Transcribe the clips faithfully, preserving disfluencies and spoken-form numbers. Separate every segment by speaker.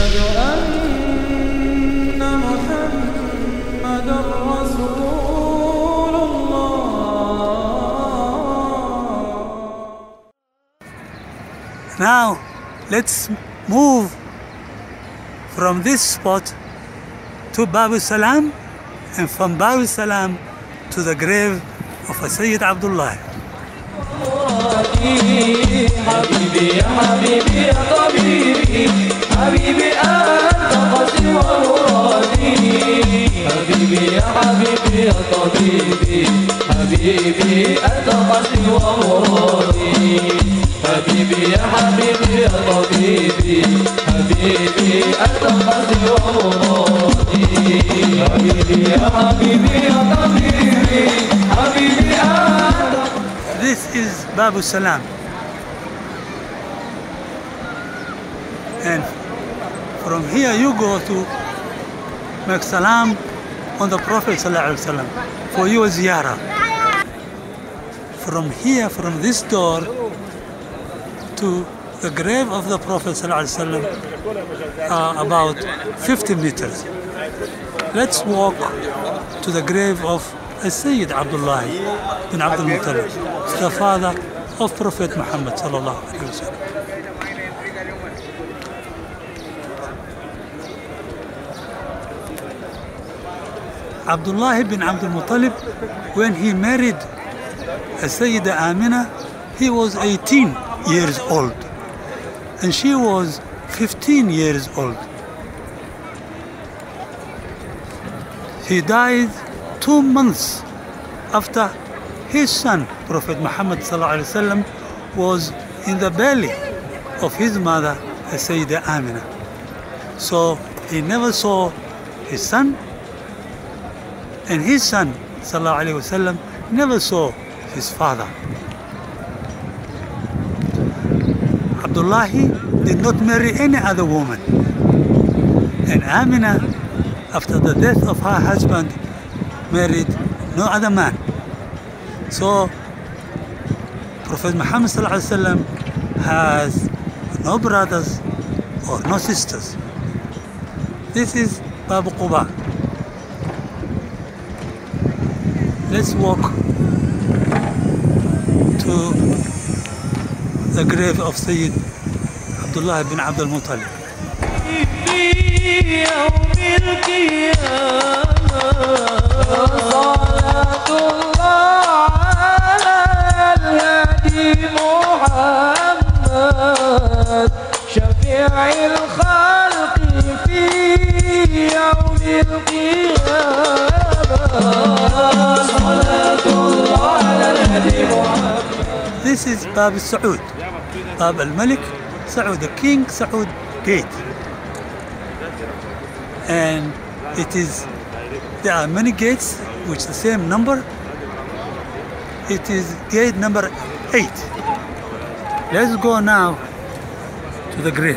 Speaker 1: أشهد أن محمدًا رسول الله.
Speaker 2: Now let's move from this spot to Babu Salam, and from Babu Salam to the grave of Sayyid Abdullah.
Speaker 1: حبيبي يا حبيبي يا طبيبي حبيبي أنت قصدي ومرادي حبيبي يا حبيبي يا طبيبي حبيبي أنت قصدي ومرادي حبيبي يا حبيبي يا طبيبي حبيبي أنت قصدي ومرادي حبيبي يا حبيبي يا طبيبي حبيبي أنت.
Speaker 2: This is Babu Salam, and from here you go to make salam on the Prophet ﷺ for your ziyarah. From here, from this door to the grave of the Prophet ﷺ are about fifty meters. Let's walk to the grave of Sayyid Abdullah bin Abdul Muttalib, the father of Prophet Muhammad sallallahu alaihi wasallam. Abdullah bin Abdul Muttalib, when he married Sayyida Amina, he was eighteen years old and she was fifteen years old. He died two months after his son, Prophet Muhammad sallallahu alaihi wasallam, was in the belly of his mother, Sayyida Amina. So he never saw his son, and his son, sallallahu alaihi wasallam, never saw his father. Abdullah did not marry any other woman, and Amina, after the death of her husband, married no other man. So Prophet Muhammad sallallahu alaihi wasallam has no brothers or no sisters. This is Babu Quba. Let's walk to the grave of Sayyid Abdullah bin Abdul Muttalib.
Speaker 1: شفيع الخلق في يوم القيامة صلاة الله على الهدي محمد.
Speaker 2: This is Bab al-Saud, Bab al-Malik Saud, the King Saud gate. And it is, there are many gates which the same number. It is gate number eight. Let's go now to the grave.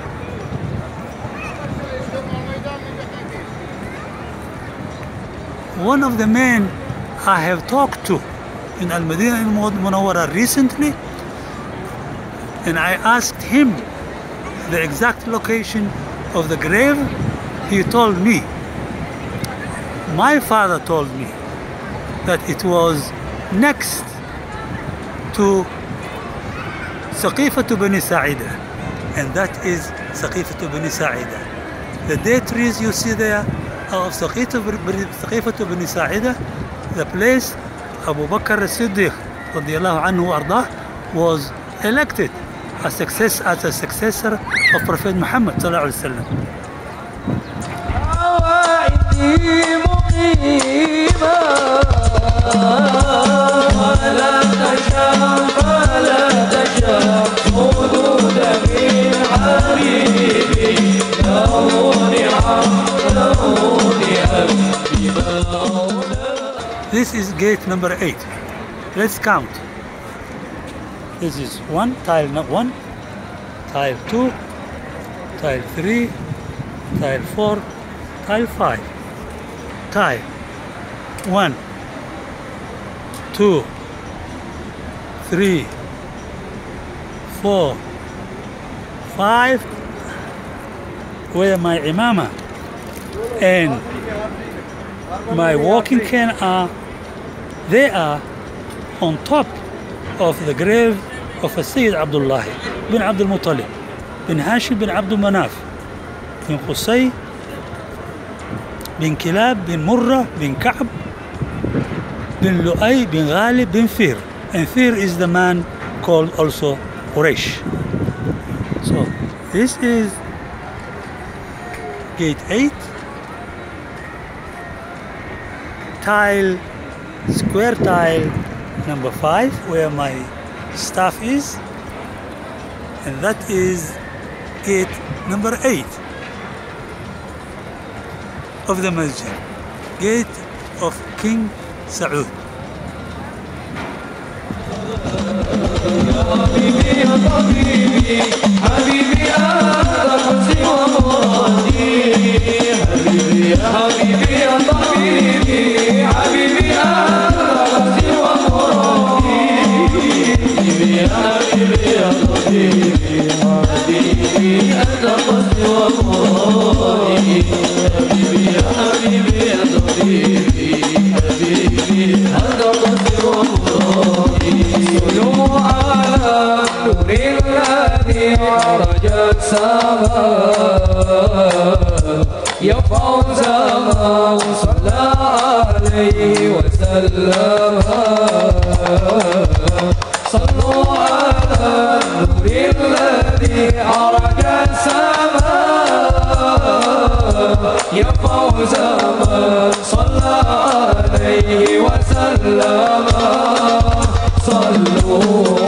Speaker 2: One of the men I have talked to in Al-Madinah al-Munawwara recently, and I asked him the exact location of the grave. He told me, my father told me, that it was next to Saqifatu Bani Sa'ida, and that is Saqifatu Bani Sa'ida. The date trees you see there are of Saqifatu Bani Sa'ida, the place Abu Bakr as-Siddiq radiyallahu anhu ardah was elected as, success, as a successor of Prophet Muhammad sallallahu alaihi wasallam. This is gate number eight. Let's count. This is one, tile one, tile two, tile three, tile four, tile five. Tile one, two, three, four, five, wear my imama, and my walking cane are, they are on top of the grave of Sayyid Abdullah bin Abdul Muttalib, bin Hashim bin Abdul Manaf, bin Qusay, bin Kilab, bin Murrah, bin Ka'b, bin Lu'ay, bin Ghalib, bin Fir. And Fir is the man called also Quraysh. So this is gate eight, tile, square tile number five, where my staff is, and that is gate number eight of the masjid, gate of King Saud.
Speaker 1: حبيبي يا طبيبي حبيبي أنت حسني ومرادي حبيبي يا حبيبي يا طبيبي حبيبي أنت حسني ومرادي حبيبي يا حبيبي يا طبيبي حبيبي أنت حسني ومرادي حبيبي يا حبيبي يا طبيبي حبيبي أنت حسني ومرادي صلوا على النور الذي عرج السماء يرفع السماء صلى عليه وسلم صلوا على النور الذي عرج السماء يرفع السماء صلى عليه وسلم صلوا